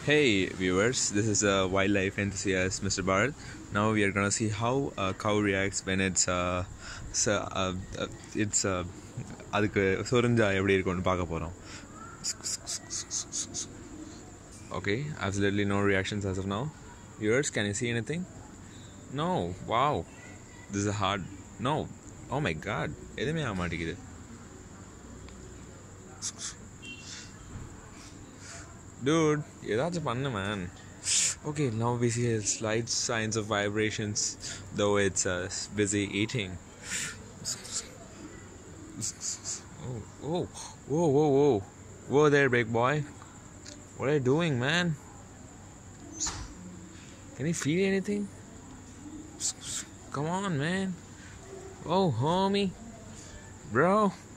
Hey viewers, this is a wildlife enthusiast, Mr. Bharat. Now we are gonna see how a cow reacts when it's அதுக்கு சொரிஞ்சா எப்படி இருக்கும்னு பார்க்க போறோம். Okay, absolutely no reactions as of now. Viewers, can you see anything? No. Wow. This is a hard. No. Oh my god. எதுவுமே ஆக மாட்டேங்குது. Dude, ஏதாச்சும் பண்ணு man. Okay, now we see slight signs of vibrations, though it's busy eating. Oh, whoa there, big boy. What are you doing, man? Can you feel anything? Come on, man. Oh, homie, bro.